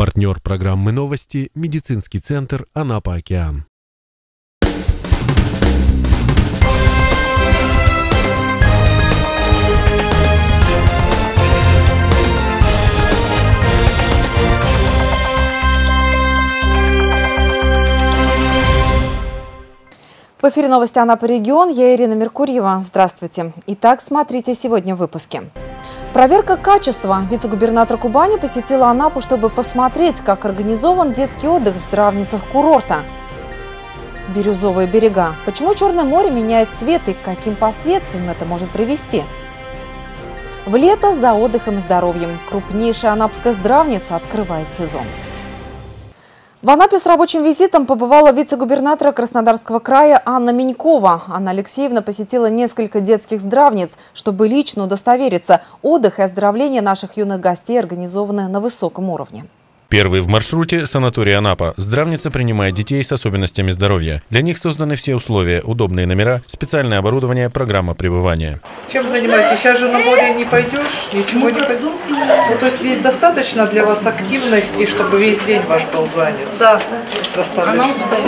Партнер программы «Новости» – медицинский центр «Анапа-Океан». В эфире новости Анапа регион. Я Ирина Меркурьева. Здравствуйте. Итак, смотрите сегодня в выпуске. Проверка качества. Вице-губернатор Кубани посетила Анапу, чтобы посмотреть, как организован детский отдых в здравницах курорта. Бирюзовые берега. Почему Черное море меняет цвет и к каким последствиям это может привести? В лето за отдыхом и здоровьем. Крупнейшая анапская здравница открывает сезон. В Анапе с рабочим визитом побывала вице-губернатора Краснодарского края Анна Минькова. Анна Алексеевна посетила несколько детских здравниц, чтобы лично удостовериться, отдых и оздоровление наших юных гостей организованы на высоком уровне. Первый в маршруте – санаторий Анапа. Здравница принимает детей с особенностями здоровья. Для них созданы все условия – удобные номера, специальное оборудование, программа пребывания. Чем занимаетесь? Сейчас же на море не пойдешь, ничего не пойдешь. Ну, то есть здесь достаточно для вас активности, чтобы весь день ваш был занят? Да. Достаточно.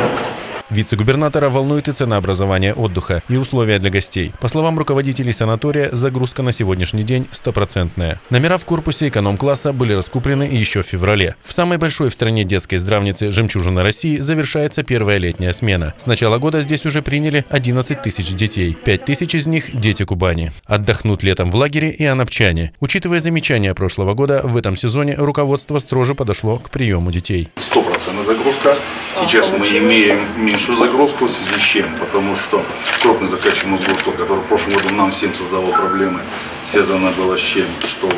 Вице-губернатора волнует и ценообразование отдыха, и условия для гостей. По словам руководителей санатория, загрузка на сегодняшний день 100%. Номера в корпусе эконом-класса были раскуплены еще в феврале. В самой большой в стране детской здравнице «Жемчужина России» завершается первая летняя смена. С начала года здесь уже приняли 11 тысяч детей. 5 тысяч из них – дети Кубани. Отдохнут летом в лагере и анапчане. Учитывая замечания прошлого года, в этом сезоне руководство строже подошло к приему детей. 100% загрузка. Сейчас мы имеем меньшую загрузку, в связи с чем? Потому что крупный заказчик Мосгортор, который в прошлом году нам всем создавал проблемы, связано было с чем? Что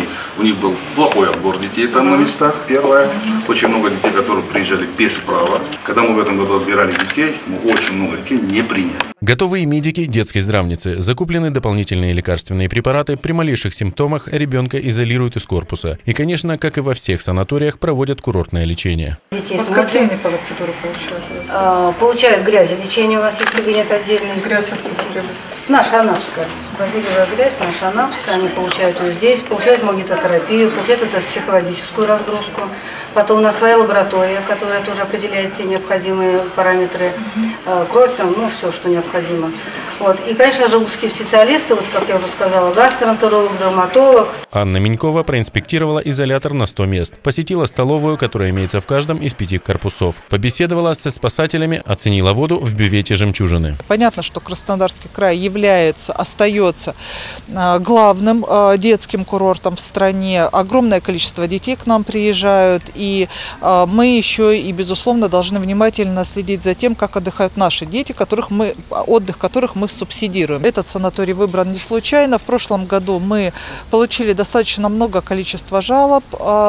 у них был плохой отбор детей там на местах, первое. Очень много детей, которые приезжали без права. Когда мы в этом году отбирали детей, мы очень много детей не приняли. Готовые медики детской здравницы. Закуплены дополнительные лекарственные препараты. При малейших симптомах ребенка изолируют из корпуса. И, конечно, как и во всех санаториях, проводят курортное лечение. Детей какие процедуры получают? Получают грязелечение. У вас есть кабинет отдельный. Грязь наша анапская. Проверивая грязь, наша анапская. Они получают ее здесь, получают магнитотерапию, получают эту психологическую разгрузку. Потом у нас своя лаборатория, которая тоже определяет все необходимые параметры. Кровь, там, все, что необходимо. Вот. И, конечно же, узкие специалисты, вот как я уже сказала, гастроэнтеролог, дерматолог. Анна Минькова проинспектировала изолятор на 100 мест. Посетила столовую, которая имеется в каждом из 5 корпусов. Побеседовала со спасателями, оценила воду в бювете «Жемчужины». Понятно, что Краснодарский край остается главным детским курортом в стране. Огромное количество детей к нам приезжают. И мы еще и, безусловно, должны внимательно следить за тем, как отдыхают наши дети, отдых которых мы субсидируем. Этот санаторий выбран не случайно. В прошлом году мы получили достаточно много количества жалоб,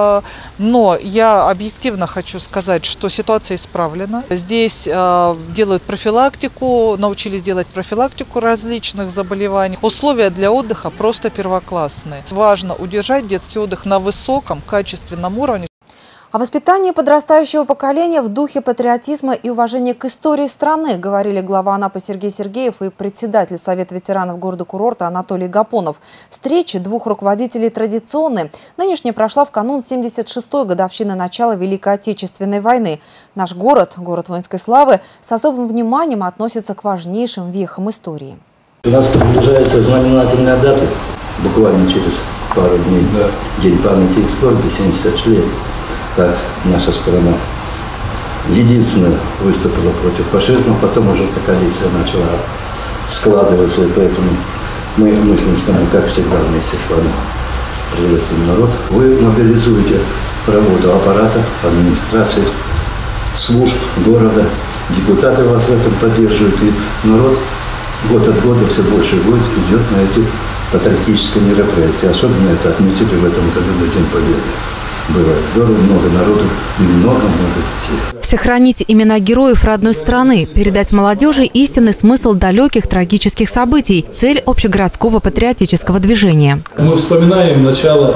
но я объективно хочу сказать, что ситуация исправлена. Здесь делают профилактику, научились делать профилактику различных заболеваний. Условия для отдыха просто первоклассные. Важно удержать детский отдых на высоком, качественном уровне. О воспитании подрастающего поколения в духе патриотизма и уважения к истории страны говорили глава Анапы Сергей Сергеев и председатель Совета ветеранов города-курорта Анатолий Гапонов. Встречи двух руководителей традиционные. Нынешняя прошла в канун 76-й годовщины начала Великой Отечественной войны. Наш город, город воинской славы, с особым вниманием относится к важнейшим вехам истории. У нас приближается знаменательная дата, буквально через пару дней, День памяти и скорби, 70 лет. Как наша страна единственная выступила против фашизма, потом уже эта коалиция начала складываться, и поэтому мы мыслим, что мы, как всегда, вместе с вами приветствуем народ. Вы мобилизуете работу аппарата, администрации, служб города, депутаты вас в этом поддерживают, и народ год от года все больше идет на эти патриотические мероприятия. Особенно это отметили в этом году на День Победы. Было здорово, много народу и много детей. Сохранить имена героев родной страны, передать молодежи истинный смысл далеких трагических событий – цель общегородского патриотического движения. Мы вспоминаем начало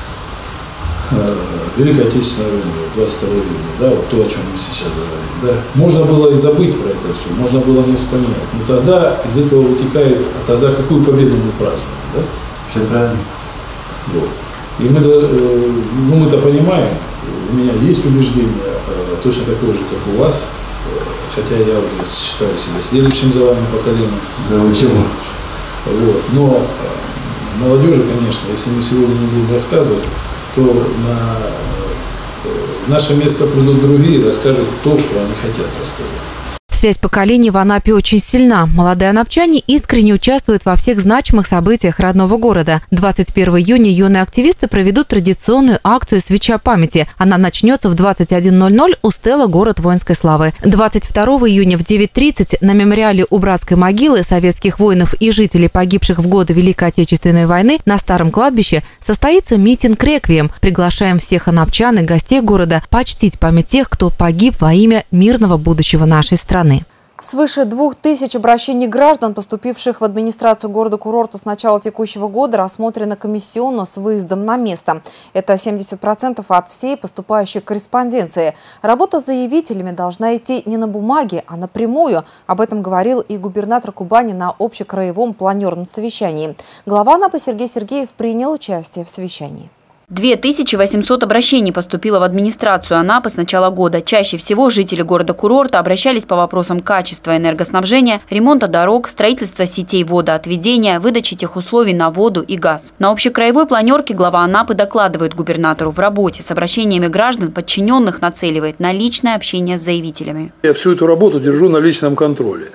Великой Отечественной войны, 22 июня, вот то, о чем мы сейчас говорим. Можно было и забыть про это все, можно было не вспоминать. Но тогда из этого вытекает, тогда какую победу мы празднуем? Все правильно. Вот. И мы-то понимаем, у меня есть убеждение, точно такое же, как у вас, хотя я уже считаю себя следующим за вами поколением. Да, почему? Вот. Но молодежи, конечно, если мы сегодня не будем рассказывать, то на наше место придут другие и расскажут то, что они хотят рассказать. Связь поколений в Анапе очень сильна. Молодые анапчане искренне участвуют во всех значимых событиях родного города. 21 июня юные активисты проведут традиционную акцию «Свеча памяти». Она начнется в 21:00 у стела «Город воинской славы». 22 июня в 9:30 на мемориале у братской могилы советских воинов и жителей, погибших в годы Великой Отечественной войны, на Старом кладбище состоится митинг-реквием. Приглашаем всех анапчан и гостей города почтить память тех, кто погиб во имя мирного будущего нашей страны. Свыше 2000 обращений граждан, поступивших в администрацию города-курорта с начала текущего года, рассмотрено комиссионно с выездом на место. Это 70% от всей поступающей корреспонденции. Работа с заявителями должна идти не на бумаге, а напрямую. Об этом говорил и губернатор Кубани на общекраевом планерном совещании. Глава Анапы Сергей Сергеев принял участие в совещании. 2800 обращений поступило в администрацию Анапы с начала года. Чаще всего жители города-курорта обращались по вопросам качества энергоснабжения, ремонта дорог, строительства сетей водоотведения, выдачи тех условий на воду и газ. На общекраевой планерке глава Анапы докладывает губернатору: в работе с обращениями граждан подчиненных нацеливает на личное общение с заявителями. Я всю эту работу держу на личном контроле.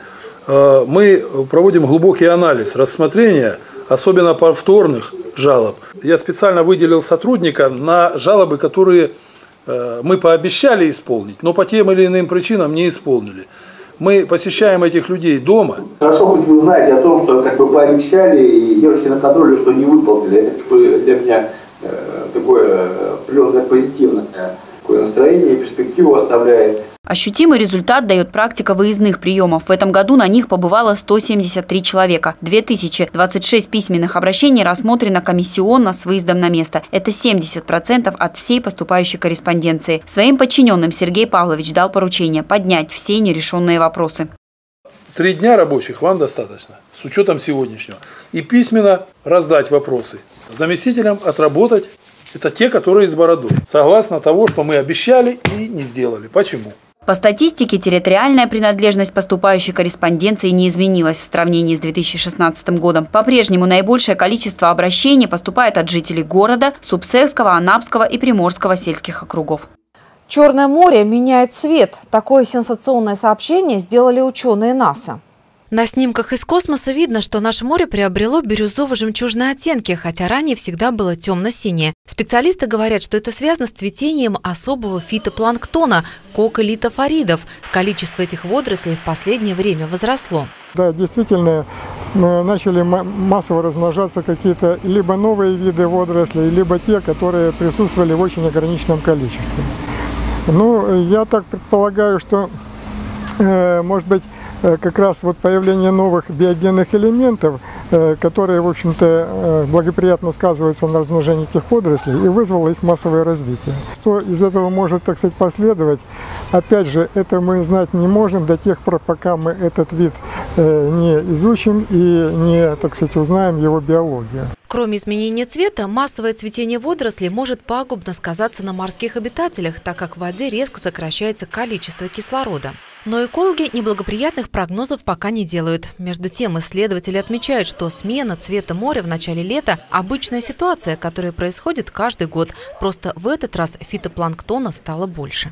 Мы проводим глубокий анализ рассмотрения, особенно повторных жалоб. Я специально выделил сотрудника на жалобы, которые мы пообещали исполнить, но по тем или иным причинам не исполнили. Мы посещаем этих людей дома. Хорошо, хоть вы знаете о том, что как бы пообещали и держите на контроле, что не выполнили. Это для меня такое определенное позитивное такое настроение и перспективу оставляет. Ощутимый результат дает практика выездных приемов. В этом году на них побывало 173 человека. 2026 письменных обращений рассмотрено комиссионно с выездом на место. Это 70% от всей поступающей корреспонденции. Своим подчиненным Сергей Павлович дал поручение поднять все нерешенные вопросы. 3 дня рабочих вам достаточно, с учетом сегодняшнего. И письменно раздать вопросы. Заместителям отработать. Это те, которые с бородой. Согласно того, что мы обещали и не сделали. Почему? По статистике, территориальная принадлежность поступающей корреспонденции не изменилась в сравнении с 2016 годом. По-прежнему наибольшее количество обращений поступает от жителей города, Субсекского, Анапского и Приморского сельских округов. Черное море меняет цвет. Такое сенсационное сообщение сделали ученые НАСА. На снимках из космоса видно, что наше море приобрело бирюзово-жемчужные оттенки, хотя ранее всегда было темно-синее. Специалисты говорят, что это связано с цветением особого фитопланктона – коколитофоридов. Количество этих водорослей в последнее время возросло. Да, действительно, начали массово размножаться какие-то либо новые виды водорослей, либо те, которые присутствовали в очень ограниченном количестве. Ну, я так предполагаю, что, может быть, как раз вот появление новых биогенных элементов, которые, в общем-то, благоприятно сказываются на размножении этих водорослей и вызвало их массовое развитие. Что из этого может, так сказать, последовать, опять же, это мы знать не можем до тех пор, пока мы этот вид не изучим и не, так сказать, узнаем его биологию. Кроме изменения цвета, массовое цветение водорослей может пагубно сказаться на морских обитателях, так как в воде резко сокращается количество кислорода. Но экологи неблагоприятных прогнозов пока не делают. Между тем, исследователи отмечают, что смена цвета моря в начале лета – обычная ситуация, которая происходит каждый год. Просто в этот раз фитопланктона стало больше.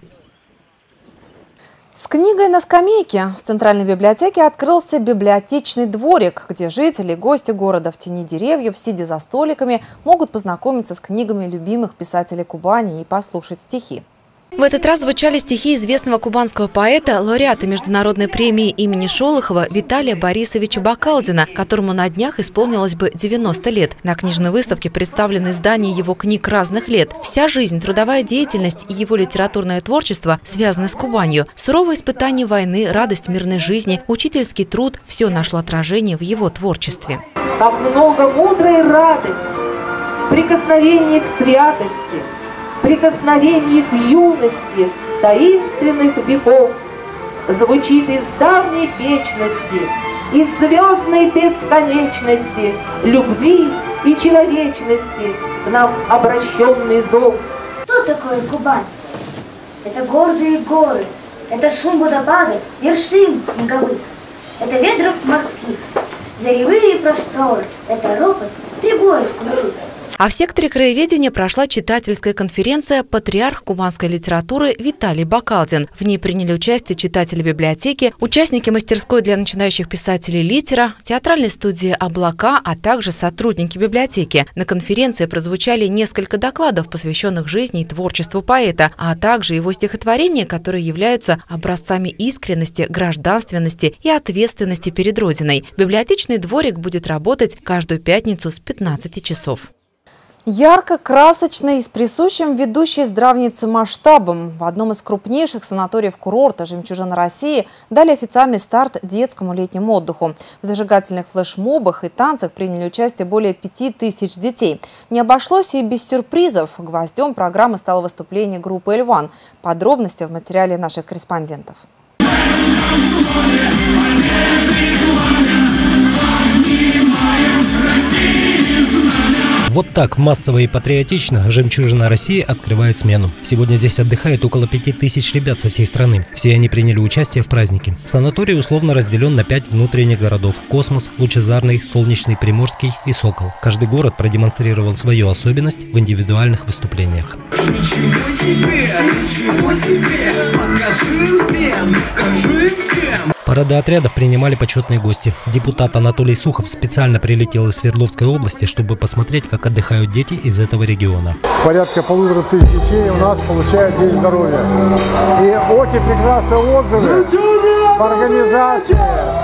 С книгой на скамейке в Центральной библиотеке открылся библиотечный дворик, где жители и гости города в тени деревьев, сидя за столиками, могут познакомиться с книгами любимых писателей Кубани и послушать стихи. В этот раз звучали стихи известного кубанского поэта, лауреата международной премии имени Шолохова Виталия Борисовича Бакалдина, которому на днях исполнилось бы 90 лет. На книжной выставке представлены издания его книг разных лет. Вся жизнь, трудовая деятельность и его литературное творчество связаны с Кубанью. Суровые испытания войны, радость мирной жизни, учительский труд – все нашло отражение в его творчестве. Как много мудрой радости, прикосновение к святости, прикосновение к юности таинственных веков звучит из давней вечности, из звездной бесконечности, любви и человечности к нам обращенный зов. Тут Что такое Кубань? Это гордые горы, это шум водопада, вершин снеговых, это ветров морских, заревые просторы, это ропот прибоев крутых. А в секторе краеведения прошла читательская конференция «Патриарх кубанской литературы» Виталий Бакалдин. В ней приняли участие читатели библиотеки, участники мастерской для начинающих писателей «Литера», театральной студии «Облака», а также сотрудники библиотеки. На конференции прозвучали несколько докладов, посвященных жизни и творчеству поэта, а также его стихотворения, которые являются образцами искренности, гражданственности и ответственности перед Родиной. Библиотечный дворик будет работать каждую пятницу с 15 часов. Ярко, красочно и с присущим ведущей здравнице масштабом в одном из крупнейших санаториев курорта «Жемчужина России» дали официальный старт детскому летнему отдыху. В зажигательных флешмобах и танцах приняли участие более 5000 детей. Не обошлось и без сюрпризов. Гвоздем программы стало выступление группы «Эльван». Подробности в материале наших корреспондентов. Вот так массово и патриотично «Жемчужина России» открывает смену. Сегодня здесь отдыхает около 5000 ребят со всей страны. Все они приняли участие в празднике. Санаторий условно разделен на 5 внутренних городов – Космос, Лучезарный, Солнечный, Приморский и Сокол. Каждый город продемонстрировал свою особенность в индивидуальных выступлениях. Ничего себе, покажи всем. Парады отрядов принимали почетные гости. Депутат Анатолий Сухов специально прилетел из Свердловской области, чтобы посмотреть, как отдыхают дети из этого региона. Порядка 1500 детей у нас получают День здоровья. И очень прекрасные отзывы по организации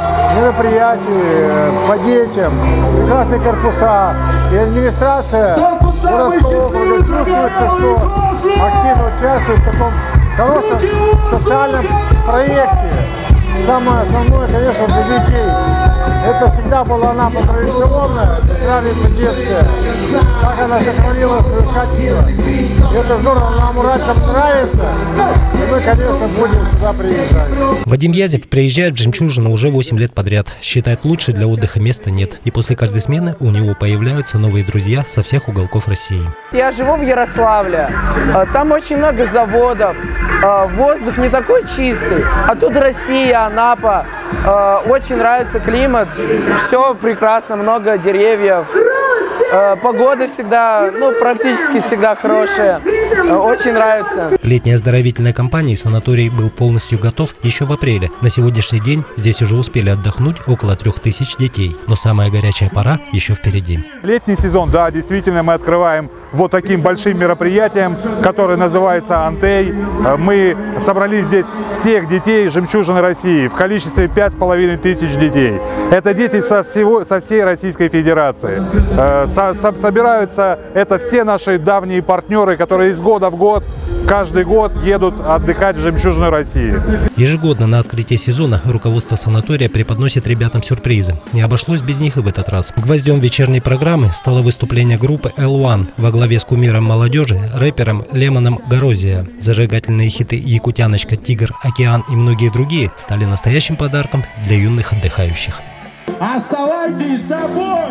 мероприятий, по детям, прекрасные корпуса. И администрация городского округа чувствует, что активно участвует в таком хорошем социальном проекте. Самое основное, конечно, для детей. Это всегда была Анапа традиционная, здравница детская. Так она сохранила свое качество. Это здорово, нам уральцам нравится. И мы, конечно, будем сюда приезжать. Вадим Язев приезжает в «Жемчужину» уже 8 лет подряд. Считает, лучше для отдыха места нет. И после каждой смены у него появляются новые друзья со всех уголков России. Я живу в Ярославле. Там очень много заводов. Воздух не такой чистый. А тут Россия, Анапа. Очень нравится климат. Все прекрасно, много деревьев. Погода всегда, практически всегда хорошая. Очень нравится. Летняя оздоровительная кампания санаторий был полностью готов еще в апреле. На сегодняшний день здесь уже успели отдохнуть около 3000 детей. Но самая горячая пора еще впереди. Летний сезон, да, действительно мы открываем вот таким большим мероприятием, которое называется «Антей». Мы собрали здесь всех детей «Жемчужины России» в количестве 5500 детей. Это дети со всей Российской Федерации. Собираются это все наши давние партнеры, которые из года в год, каждый год едут отдыхать в «Жемчужину России». Ежегодно на открытие сезона руководство санатория преподносит ребятам сюрпризы. Не обошлось без них и в этот раз. Гвоздем вечерней программы стало выступление группы «Эльван» во главе с кумиром молодежи, рэпером Лемоном Горозия. Зажигательные хиты «Якутяночка», «Тигр», «Океан» и многие другие стали настоящим подарком для юных отдыхающих. Оставайтесь собой!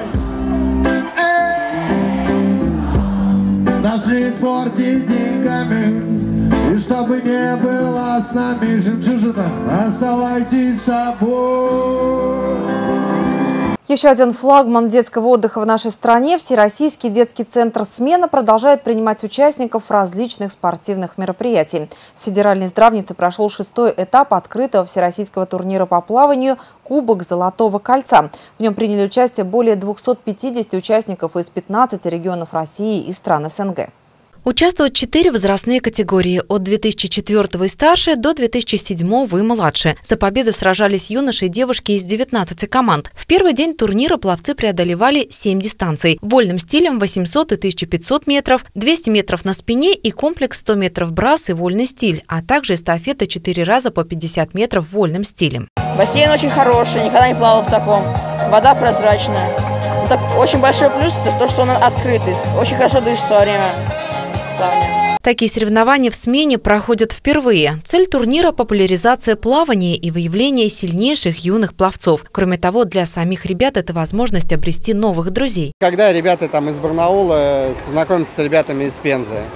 Нас не испортить деньгами, и чтобы не было с нами жемчужина, оставайтесь собой. Еще один флагман детского отдыха в нашей стране – Всероссийский детский центр «Смена» продолжает принимать участников различных спортивных мероприятий. В федеральной здравнице прошел 6-й этап открытого всероссийского турнира по плаванию «Кубок Золотого кольца». В нем приняли участие более 250 участников из 15 регионов России и стран СНГ. Участвуют 4 возрастные категории – от 2004 и старше до 2007 и младше. За победу сражались юноши и девушки из 19 команд. В первый день турнира пловцы преодолевали 7 дистанций. Вольным стилем 800 и 1500 метров, 200 метров на спине и комплекс 100 метров брас и вольный стиль, а также эстафета 4 раза по 50 метров вольным стилем. Бассейн очень хороший, никогда не плавал в таком. Вода прозрачная. Так, очень большой плюс – то, что он открытый. Очень хорошо дышится во время плавания. Такие соревнования в «Смене» проходят впервые. Цель турнира – популяризация плавания и выявление сильнейших юных пловцов. Кроме того, для самих ребят это возможность обрести новых друзей. Когда ребята из Барнаула познакомятся с ребятами из Пензы,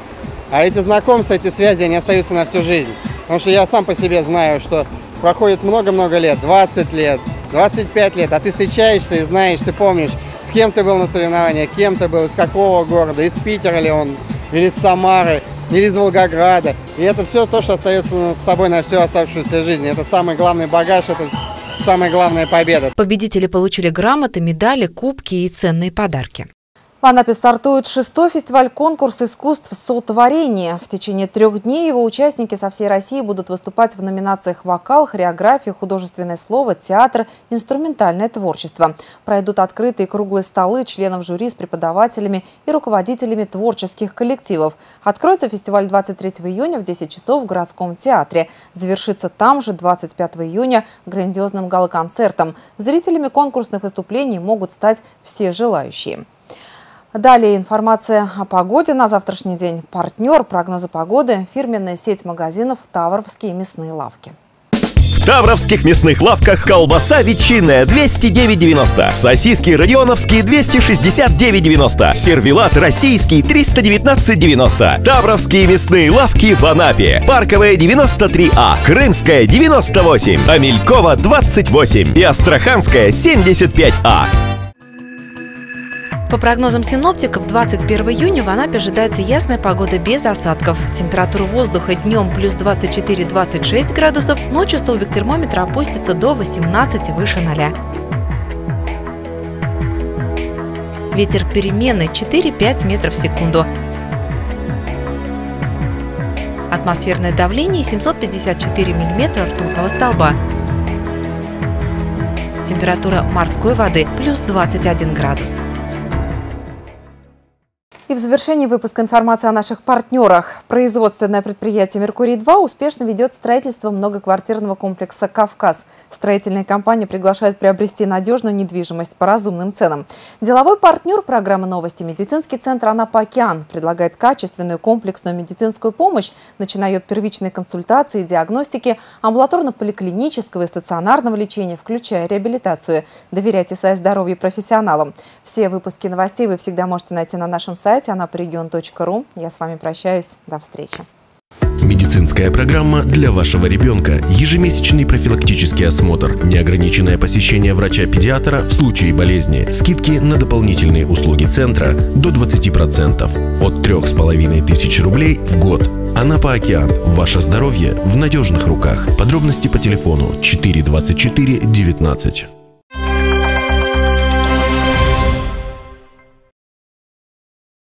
А эти знакомства, эти связи, они остаются на всю жизнь. Потому что я сам по себе знаю, что проходит много-много лет, 20 лет, 25 лет, а ты встречаешься и знаешь, ты помнишь, с кем ты был на соревнованиях, кем ты был, из какого города, из Питера ли он, или из Самары, или из Волгограда. И это все то, что остается с тобой на всю оставшуюся жизнь. Это самый главный багаж, это самая главная победа. Победители получили грамоты, медали, кубки и ценные подарки. В Анапе стартует 6-й фестиваль-конкурс искусств сотворения. В течение 3 дней его участники со всей России будут выступать в номинациях «Вокал», «Хореография», «Художественное слово», «Театр», «Инструментальное творчество». Пройдут открытые круглые столы членов жюри с преподавателями и руководителями творческих коллективов. Откроется фестиваль 23 июня в 10 часов в городском театре. Завершится там же 25 июня грандиозным гала-концертом. Зрителями конкурсных выступлений могут стать все желающие. Далее информация о погоде на завтрашний день. Партнер прогноза погоды – фирменная сеть магазинов «Тавровские мясные лавки». В Тавровских мясных лавках колбаса ветчинная 209,90, сосиски родионовские 269,90, сервелат российский 319,90. Тавровские мясные лавки в Анапе. Парковая 93А, Крымская 98, Амелькова 28 и Астраханская 75А. По прогнозам синоптиков, 21 июня в Анапе ожидается ясная погода без осадков. Температура воздуха днем плюс 24-26 градусов, ночью столбик термометра опустится до 18 выше 0. Ветер переменный 4-5 метров в секунду. Атмосферное давление 754 миллиметра ртутного столба. Температура морской воды плюс 21 градус. И в завершении выпуска информация о наших партнерах. Производственное предприятие «Меркурий-2» успешно ведет строительство многоквартирного комплекса «Кавказ». Строительная компания приглашает приобрести надежную недвижимость по разумным ценам. Деловой партнер программы «Новости» медицинский центр «Анапа-Океан» предлагает качественную комплексную медицинскую помощь, начиная от первичной консультации и диагностики, амбулаторно-поликлинического и стационарного лечения, включая реабилитацию. Доверяйте свое здоровье профессионалам. Все выпуски новостей вы всегда можете найти на нашем сайте anaparegion.ru. Я с вами прощаюсь. До встречи. Медицинская программа для вашего ребенка. Ежемесячный профилактический осмотр. Неограниченное посещение врача-педиатра в случае болезни. Скидки на дополнительные услуги центра до 20%. От 3500 рублей в год. Анапа-Океан. Ваше здоровье в надежных руках. Подробности по телефону 4 24 19.